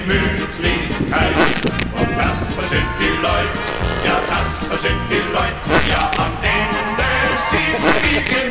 Gemütlichkeit. Und das versöhnt die Leute, ja, das versöhnt die Leute. Ja, am Ende sieht die